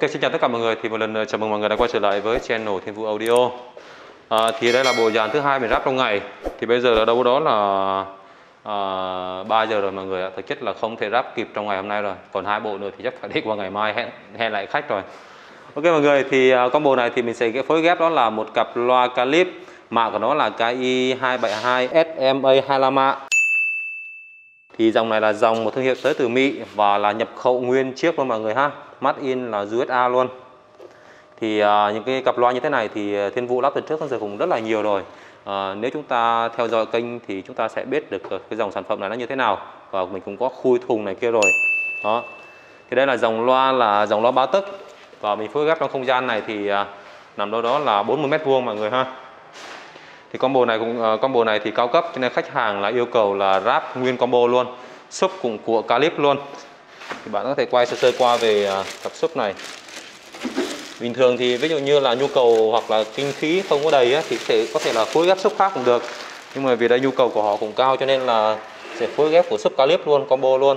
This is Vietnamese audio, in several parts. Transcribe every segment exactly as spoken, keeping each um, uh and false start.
xin chào tất cả mọi người. Thì một lần nữa chào mừng mọi người đã quay trở lại với channel Thiên Vũ Audio. à, Thì đây là bộ dàn thứ hai mình ráp trong ngày. Thì bây giờ là đâu đó là à, ba giờ rồi mọi người ạ. Thực chất là không thể ráp kịp trong ngày hôm nay rồi. Còn hai bộ nữa thì chắc phải đi qua ngày mai hẹn, hẹn lại khách rồi. Ok mọi người, thì uh, combo này thì mình sẽ phối ghép đó là một cặp loa Calip, mã của nó là K I hai bảy hai S M A hai mươi lăm A. Thì dòng này là dòng một thương hiệu tới từ Mỹ và là nhập khẩu nguyên chiếc luôn mọi người ha, made in là u ét a luôn. Thì uh, những cái cặp loa như thế này thì Thiên Vũ lắp từ trước đến giờ cũng rất là nhiều rồi. Uh, nếu chúng ta theo dõi kênh thì chúng ta sẽ biết được cái dòng sản phẩm này nó như thế nào, và mình cũng có khui thùng này kia rồi. Đó. Thì đây là dòng loa là dòng loa ba tấc, và mình phối ghép trong không gian này thì uh, nằm đâu đó là bốn mươi mét vuông mọi người ha. Thì combo này cũng uh, combo này thì cao cấp cho nên khách hàng là yêu cầu là ráp nguyên combo luôn, sub cũng của Calip luôn. Thì bạn có thể quay sơ sơ qua về uh, cặp sub này. Bình thường thì ví dụ như là nhu cầu hoặc là kinh phí không có đầy á, thì sẽ có thể là phối ghép sub khác cũng được, nhưng mà vì đây nhu cầu của họ cũng cao cho nên là sẽ phối ghép của sub Calip luôn, combo luôn.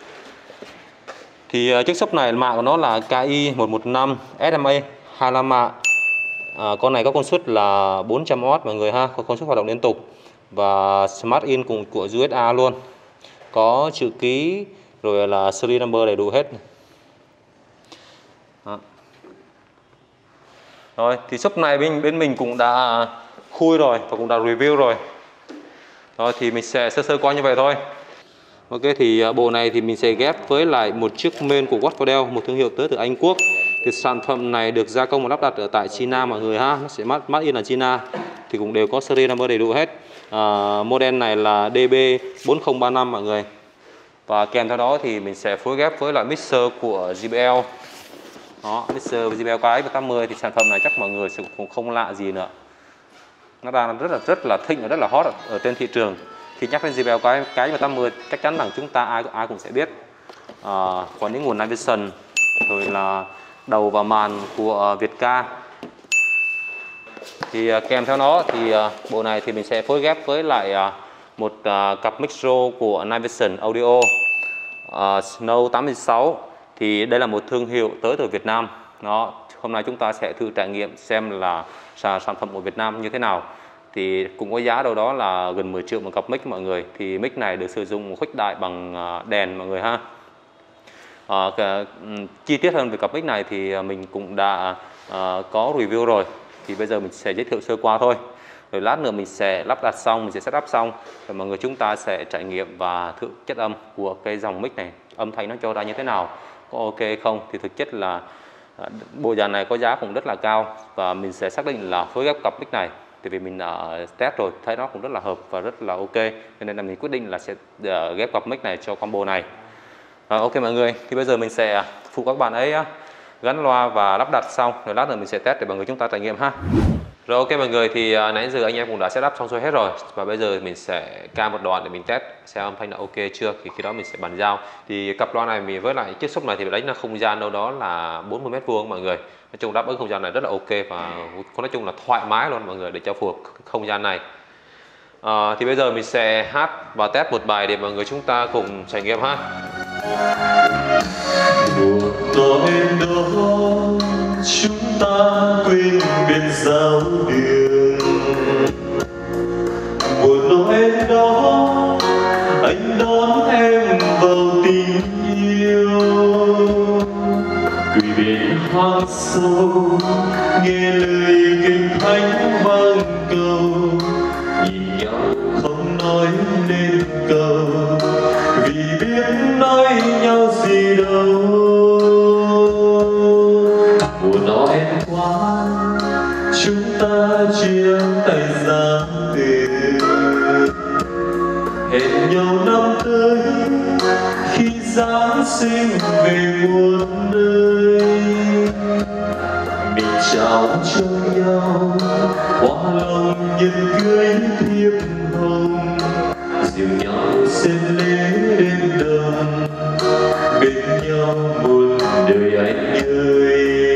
Thì uh, chiếc sub này mã của nó là K I một một năm S M A hai mươi lăm A. À, con này có công suất là bốn trăm oát mọi người ha, có công suất hoạt động liên tục và smart in cùng của u ét a luôn, có chữ ký rồi là serial number đầy đủ hết. Đó. Rồi thì sub này bên bên mình cũng đã khui rồi và cũng đã review rồi. Rồi thì mình sẽ sơ sơ qua như vậy thôi. Ok, thì bộ này thì mình sẽ ghép với lại một chiếc main của Wattfordel, một thương hiệu tới từ Anh Quốc. Thì sản phẩm này được gia công và lắp đặt ở tại China mọi người ha, nó sẽ made in là China, thì cũng đều có serial number đầy đủ hết. À, model này là D B bốn không ba năm mọi người. Và kèm theo đó thì mình sẽ phối ghép với lại mixer của J B L. Đó, mixer J B L K X một tám mươi thì sản phẩm này chắc mọi người cũng không lạ gì nữa. Nó đang rất là rất là thịnh và rất là hot ở trên thị trường. Khi nhắc đến J B L K X một tám mươi chắc chắn rằng chúng ta ai ai cũng sẽ biết. À, có những nguồn Night Vision rồi là đầu và màn của Vietca. Thì uh, kèm theo nó thì uh, bộ này thì mình sẽ phối ghép với lại uh, một uh, cặp micro của Night Vision Audio uh, Snow tám mươi sáu. Thì đây là một thương hiệu tới từ Việt Nam. Đó, hôm nay chúng ta sẽ thử trải nghiệm xem là sản phẩm của Việt Nam như thế nào. Thì cũng có giá đâu đó là gần mười triệu một cặp mic mọi người. Thì mic này được sử dụng khuếch đại bằng uh, đèn mọi người ha. À, cái, um, chi tiết hơn về cặp mic này thì mình cũng đã uh, có review rồi. Thì bây giờ mình sẽ giới thiệu sơ qua thôi. Rồi lát nữa mình sẽ lắp đặt xong, mình sẽ setup xong, rồi mọi người chúng ta sẽ trải nghiệm và thử chất âm của cái dòng mic này, âm thanh nó cho ra như thế nào, có ok không. Thì thực chất là uh, bộ dàn này có giá cũng rất là cao, và mình sẽ xác định là phối ghép cặp mic này. Tại vì mình uh, test rồi thấy nó cũng rất là hợp và rất là ok, cho nên là mình quyết định là sẽ uh, ghép cặp mic này cho combo này. À, ok mọi người, thì bây giờ mình sẽ phụ các bạn ấy gắn loa và lắp đặt xong, rồi lát nữa mình sẽ test để mọi người chúng ta trải nghiệm ha. Rồi ok mọi người, thì uh, nãy giờ anh em cũng đã setup xong xuôi hết rồi, và bây giờ mình sẽ ca một đoạn để mình test xem âm thanh là ok chưa, thì khi đó mình sẽ bàn giao. Thì cặp loa này mình với lại chiếc sub này thì đánh là không gian đâu đó là bốn mươi mét vuông mọi người. Nói chung đáp ứng không gian này rất là ok, và nói chung là thoải mái luôn mọi người để cho phù hợp không gian này. À, thì bây giờ mình sẽ hát và test một bài để mọi người chúng ta cùng trải nghiệm ha. Một tối đó chúng ta quên bên giao đường. Một tối đó anh đón em vào tình yêu. Quỳ bên hoang sâu nghe lời kinh thánh vang cầu, nhìn nhau không nói nên câu, vì biết nói nhau gì đâu. Mùa Noel qua chúng ta chia tay ra từ, hẹn nhau năm tới khi Giáng sinh về muôn nơi. Mình trao cho nhau hoa lòng nhân cưới thiệp hồng, dìu nhau xem lễ đêm đông, bên nhau một đời anh ơi.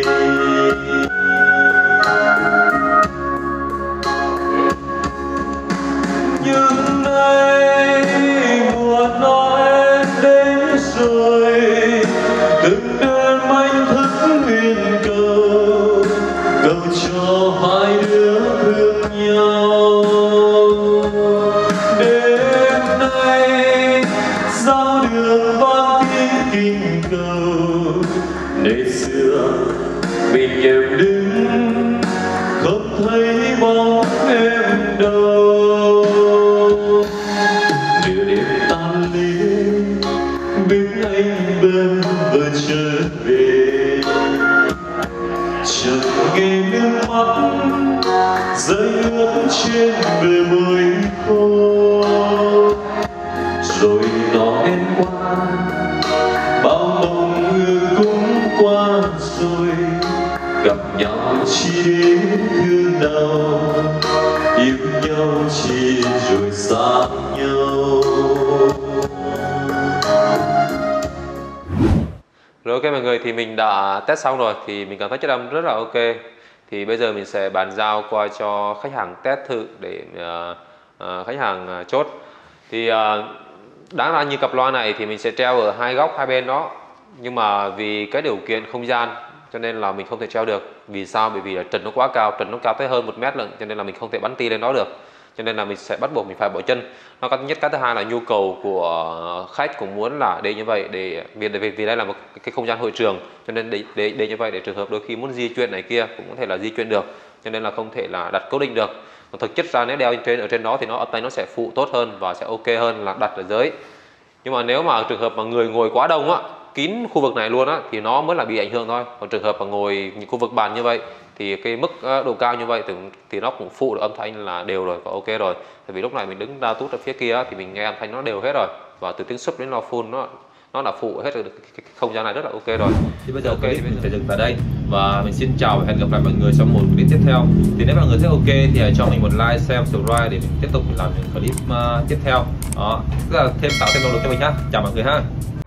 Nhưng nay mùa Noel đến rồi, từng đêm anh thức huyền mắt rơi ướt trên bề mây khô, rồi nó em qua bao mộng ước cũng qua rồi, gặp nhau chỉ để thương nào, yêu nhau chỉ rồi xa nhau. Rồi ok mọi người, thì mình đã test xong rồi, thì mình cảm thấy chất âm rất là ok. Thì bây giờ mình sẽ bàn giao qua cho khách hàng test thử để uh, uh, khách hàng uh, chốt. Thì uh, đáng ra như cặp loa này thì mình sẽ treo ở hai góc hai bên đó, nhưng mà vì cái điều kiện không gian cho nên là mình không thể treo được. Vì sao? Bởi vì là trần nó quá cao, trần nó cao tới hơn một mét lận, cho nên là mình không thể bắn ti lên đó được. Cho nên là mình sẽ bắt buộc mình phải bỏ chân. Nó có nhất, cái thứ hai là nhu cầu của khách cũng muốn là để như vậy, để vì vì, vì đây là một cái không gian hội trường, cho nên để, để, để như vậy để trường hợp đôi khi muốn di chuyển này kia cũng có thể là di chuyển được, cho nên là không thể là đặt cố định được. Còn thực chất ra nếu đeo trên ở trên đó thì nó âm thanh nó sẽ phụ tốt hơn và sẽ ok hơn là đặt ở dưới. Nhưng mà nếu mà trường hợp mà người ngồi quá đông á, kín khu vực này luôn á, thì nó mới là bị ảnh hưởng thôi. Còn trường hợp mà ngồi những khu vực bàn như vậy thì cái mức độ cao như vậy thì, thì nó cũng phụ được âm thanh là đều rồi và ok rồi. Tại vì lúc này mình đứng ra tút ở phía kia thì mình nghe âm thanh nó đều hết rồi, và từ tiếng sub đến loa full nó nó là phụ hết rồi, cái không gian này rất là ok rồi. Thì bây giờ ok thì mình sẽ dừng tại đây và mình xin chào và hẹn gặp lại mọi người trong một clip tiếp theo. Thì nếu mọi người thấy ok thì hãy cho mình một like, share, subscribe để mình tiếp tục làm những clip uh, tiếp theo. Đó, tức là thêm tạo thêm động lực cho mình ha. Chào mọi người ha.